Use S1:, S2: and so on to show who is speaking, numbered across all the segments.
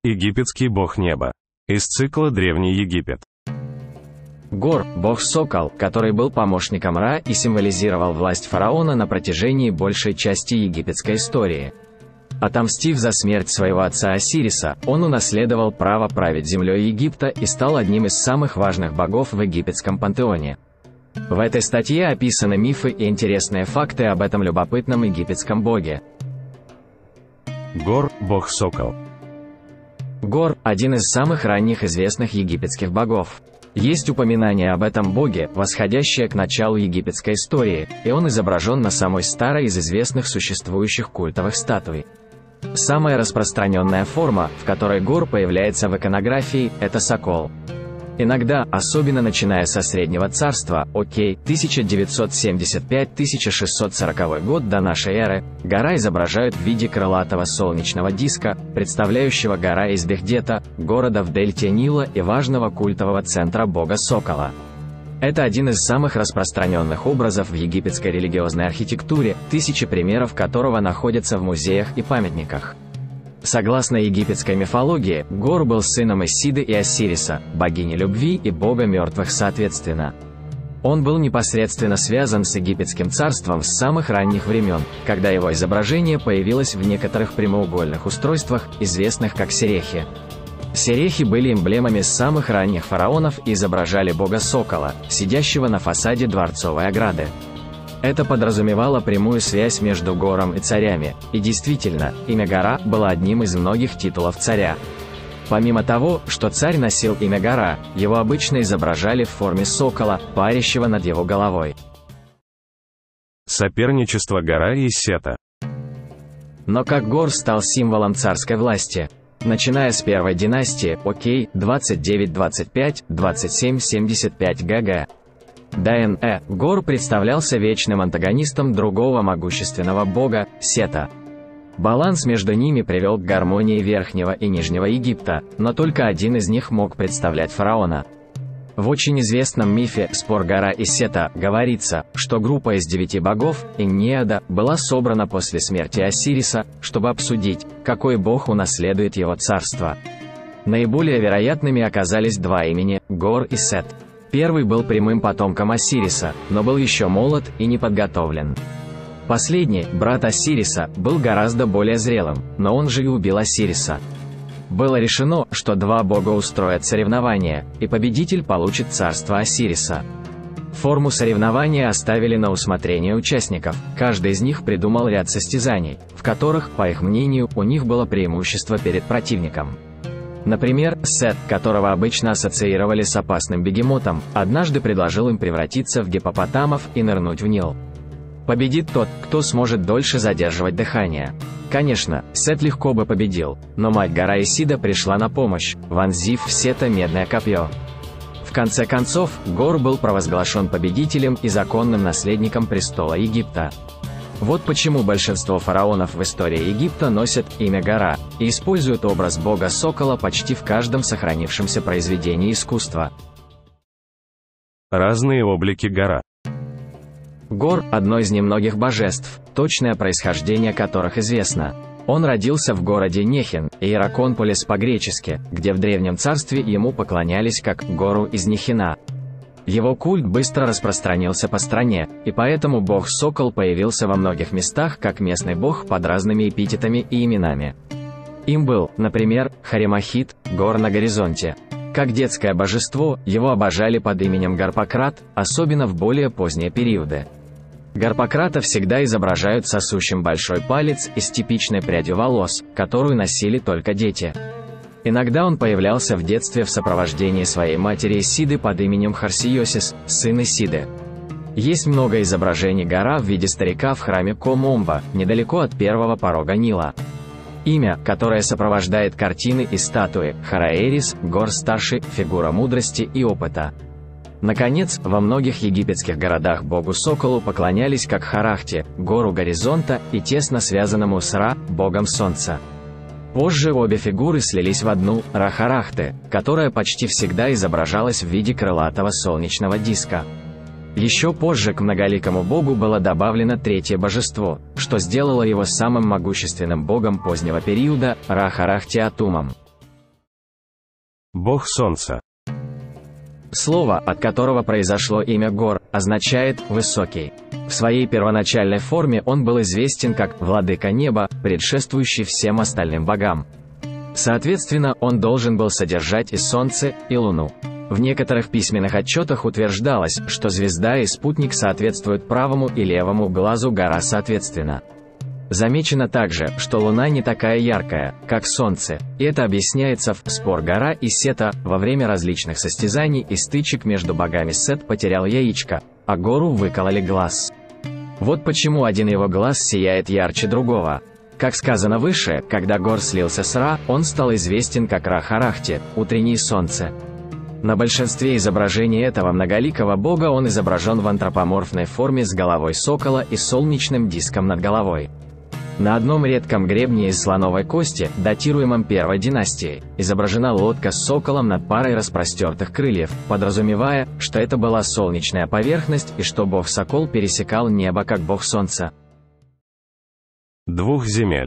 S1: Египетский бог неба. Из цикла «Древний Египет».
S2: Гор – бог-сокол, который был помощником Ра и символизировал власть фараона на протяжении большей части египетской истории. Отомстив за смерть своего отца Осириса, он унаследовал право править землей Египта и стал одним из самых важных богов в египетском пантеоне. В этой статье описаны мифы и интересные факты об этом любопытном египетском боге.
S1: Гор – бог-сокол.
S2: Гор – один из самых ранних известных египетских богов. Есть упоминание об этом боге, восходящее к началу египетской истории, и он изображен на самой старой из известных существующих культовых статуй. Самая распространенная форма, в которой Гор появляется в иконографии, это сокол. Иногда, особенно начиная со Среднего Царства, 1975-1640 год до нашей эры, гора изображают в виде крылатого солнечного диска, представляющего гора Избехдета, города в дельте Нила и важного культового центра бога Сокола. Это один из самых распространенных образов в египетской религиозной архитектуре, тысячи примеров которого находятся в музеях и памятниках. Согласно египетской мифологии, Гор был сыном Исиды и Осириса, богини любви и бога мертвых соответственно. Он был непосредственно связан с египетским царством с самых ранних времен, когда его изображение появилось в некоторых прямоугольных устройствах, известных как серехи. Серехи были эмблемами самых ранних фараонов и изображали бога Сокола, сидящего на фасаде дворцовой ограды. Это подразумевало прямую связь между Гором и царями, и действительно, имя Гора было одним из многих титулов царя. Помимо того, что царь носил имя Гора, его обычно изображали в форме сокола, парящего над его головой.
S1: Соперничество Гора и Сета.
S2: Но как Гор стал символом царской власти? Начиная с первой династии, 29-25-27-75 г.г. ДНЭ, Гор представлялся вечным антагонистом другого могущественного бога, Сета. Баланс между ними привел к гармонии Верхнего и Нижнего Египта, но только один из них мог представлять фараона. В очень известном мифе «Спор Гора и Сета» говорится, что группа из 9 богов, Эннеада, была собрана после смерти Осириса, чтобы обсудить, какой бог унаследует его царство. Наиболее вероятными оказались два имени – Гор и Сет. Первый был прямым потомком Осириса, но был еще молод и неподготовлен. Последний, брат Осириса, был гораздо более зрелым, но он же и убил Осириса. Было решено, что два бога устроят соревнования, и победитель получит царство Осириса. Форму соревнования оставили на усмотрение участников, каждый из них придумал ряд состязаний, в которых, по их мнению, у них было преимущество перед противником. Например, Сет, которого обычно ассоциировали с опасным бегемотом, однажды предложил им превратиться в гиппопотамов и нырнуть в Нил. Победит тот, кто сможет дольше задерживать дыхание. Конечно, Сет легко бы победил, но мать Гора Исида пришла на помощь, вонзив в Сета медное копье. В конце концов, Гор был провозглашен победителем и законным наследником престола Египта. Вот почему большинство фараонов в истории Египта носят имя Гора и используют образ бога Сокола почти в каждом сохранившемся произведении искусства.
S1: Разные облики Гора.
S2: Гор – одно из немногих божеств, точное происхождение которых известно. Он родился в городе Нехин, Иераконполис по-гречески, где в Древнем Царстве ему поклонялись как Гору из Нехина. Его культ быстро распространился по стране, и поэтому бог-сокол появился во многих местах как местный бог под разными эпитетами и именами. Им был, например, Харемахит, Гор на горизонте. Как детское божество, его обожали под именем Гарпократ, особенно в более поздние периоды. Гарпократа всегда изображают сосущим большой палец и с типичной прядью волос, которую носили только дети. Иногда он появлялся в детстве в сопровождении своей матери Исиды под именем Харсиосис, сын Исиды. Есть много изображений Гора в виде старика в храме Ко-Момба, недалеко от первого порога Нила. Имя, которое сопровождает картины и статуи, Хараэрис, Гор старший, фигура мудрости и опыта. Наконец, во многих египетских городах богу Соколу поклонялись как Харахте, гору горизонта, и тесно связанному с Ра, богом солнца. Позже обе фигуры слились в одну, Ра-Харахте, которая почти всегда изображалась в виде крылатого солнечного диска. Еще позже к многоликому богу было добавлено третье божество, что сделало его самым могущественным богом позднего периода, Ра-Харахте Атумом.
S1: Бог Солнца.
S2: Слово, от которого произошло имя Гор, означает «высокий». В своей первоначальной форме он был известен как «владыка неба», предшествующий всем остальным богам. Соответственно, он должен был содержать и Солнце, и Луну. В некоторых письменных отчетах утверждалось, что звезда и спутник соответствуют правому и левому глазу Гора соответственно. Замечено также, что Луна не такая яркая, как Солнце, и это объясняется в спор Гора и Сета во время различных состязаний и стычек между богами. Сет потерял яичко, а Гору выкололи глаз. Вот почему один его глаз сияет ярче другого. Как сказано выше, когда Гор слился с Ра, он стал известен как Ра-Харахти, утреннее солнце. На большинстве изображений этого многоликого бога он изображен в антропоморфной форме с головой сокола и солнечным диском над головой. На одном редком гребне из слоновой кости, датируемом первой династией, изображена лодка с соколом над парой распростертых крыльев, подразумевая, что это была солнечная поверхность и что бог-сокол пересекал небо как бог солнца.
S1: Двух земель.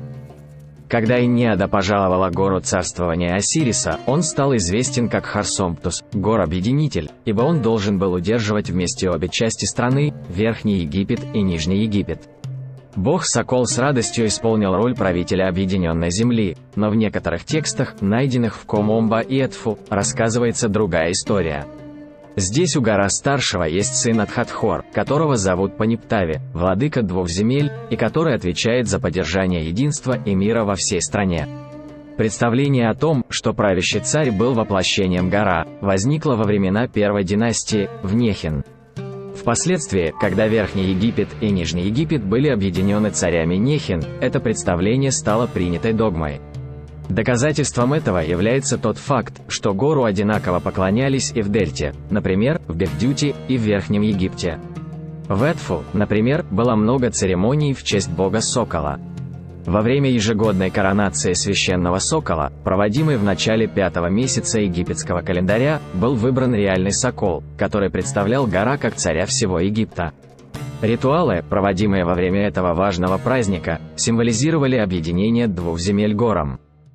S2: Когда Энеада пожаловала Гору царствования Осириса, он стал известен как Харсомптус, гор-объединитель, ибо он должен был удерживать вместе обе части страны, Верхний Египет и Нижний Египет. Бог-сокол с радостью исполнил роль правителя объединенной земли, но в некоторых текстах, найденных в Комомба и Эдфу, рассказывается другая история. Здесь у Гора-старшего есть сын Адхатхор, которого зовут Паниптави, владыка двух земель, и который отвечает за поддержание единства и мира во всей стране. Представление о том, что правящий царь был воплощением Гора, возникло во времена первой династии, в Нехин. Впоследствии, когда Верхний Египет и Нижний Египет были объединены царями Нехин, это представление стало принятой догмой. Доказательством этого является тот факт, что Гору одинаково поклонялись и в Дельте, например, в Бехдюте и в Верхнем Египте. В Эдфу, например, было много церемоний в честь бога Сокола. Во время ежегодной коронации священного сокола, проводимой в начале 5-го месяца египетского календаря, был выбран реальный сокол, который представлял Гора как царя всего Египта. Ритуалы, проводимые во время этого важного праздника, символизировали объединение двух земель Гором.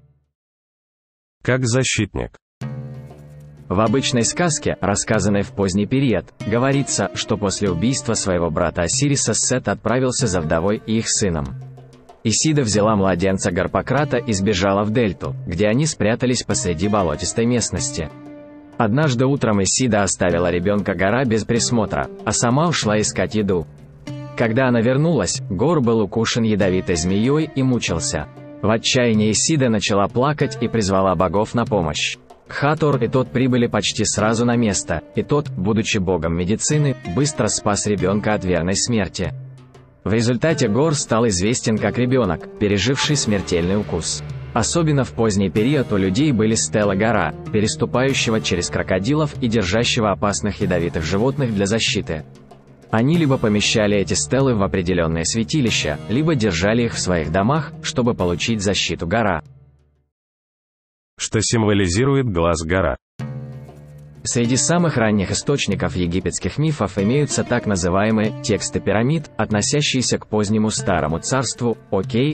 S1: Как защитник.
S2: В обычной сказке, рассказанной в поздний период, говорится, что после убийства своего брата Осириса Сет отправился за вдовой и их сыном. Исида взяла младенца Гарпократа и сбежала в Дельту, где они спрятались посреди болотистой местности. Однажды утром Исида оставила ребенка Гора без присмотра, а сама ушла искать еду. Когда она вернулась, Гор был укушен ядовитой змеей и мучился. В отчаянии Исида начала плакать и призвала богов на помощь. Хатор и тот прибыли почти сразу на место, и тот, будучи богом медицины, быстро спас ребенка от верной смерти. В результате Гор стал известен как ребенок, переживший смертельный укус. Особенно в поздний период у людей были стелы Гора, переступающего через крокодилов и держащего опасных ядовитых животных для защиты. Они либо помещали эти стелы в определенные святилища, либо держали их в своих домах, чтобы получить защиту Гора.
S1: Что символизирует глаз Гора?
S2: Среди самых ранних источников египетских мифов имеются так называемые «тексты пирамид», относящиеся к позднему Старому Царству, Окей,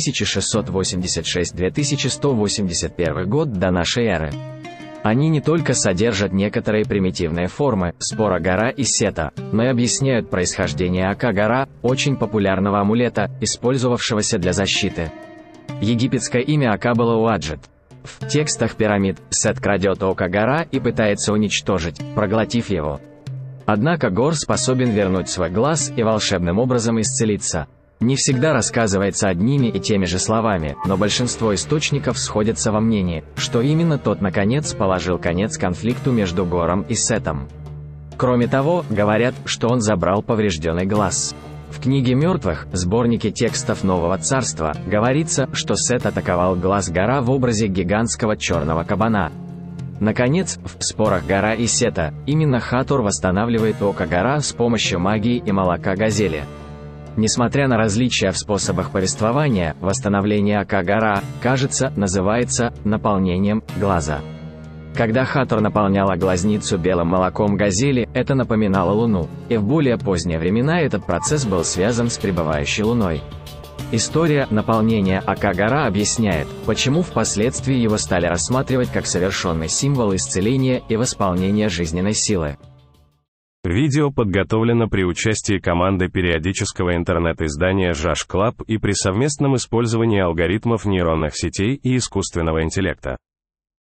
S2: 2686-2181 год до нашей эры. Они не только содержат некоторые примитивные формы спора Гора и Сета, но и объясняют происхождение Ака-Гора, очень популярного амулета, использовавшегося для защиты. Египетское имя Ака было Уаджет. В текстах пирамид Сет крадет око Гора и пытается уничтожить, проглотив его. Однако Гор способен вернуть свой глаз и волшебным образом исцелиться. Не всегда рассказывается одними и теми же словами, но большинство источников сходятся во мнении, что именно тот наконец положил конец конфликту между Гором и Сетом. Кроме того, говорят, что он забрал поврежденный глаз. В книге мертвых, сборнике текстов Нового Царства, говорится, что Сет атаковал глаз Гора в образе гигантского черного кабана. Наконец, в спорах Гора и Сета, именно Хатор восстанавливает око Гора с помощью магии и молока газели. Несмотря на различия в способах повествования, восстановление ока Гора, кажется, называется наполнением глаза. Когда Хатор наполняла глазницу белым молоком газели, это напоминало Луну, и в более поздние времена этот процесс был связан с пребывающей Луной. История наполнения Акагара объясняет, почему впоследствии его стали рассматривать как совершенный символ исцеления и восполнения жизненной силы.
S1: Видео подготовлено при участии команды периодического интернет-издания Жаш Клаб и при совместном использовании алгоритмов нейронных сетей и искусственного интеллекта.